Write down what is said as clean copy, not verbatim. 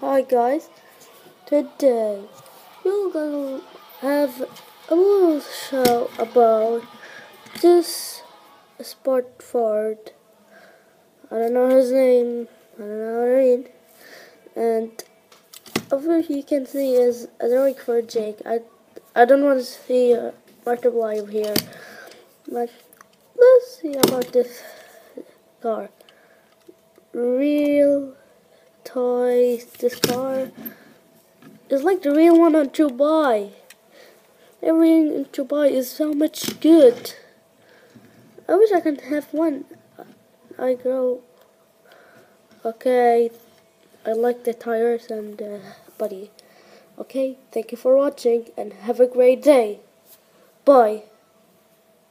Hi guys, today we're gonna have a little show about this sport Ford. I don't know his name, I don't know how to read. And over here you can see is a drawing for Jake. I don't want to see multiply over here, but let's see about this car. Real toy, this car is like the real one on Dubai. Everything in Dubai is so much good. I wish I could have one. I grow. Okay, I like the tires and the body. Okay, thank you for watching and have a great day. Bye.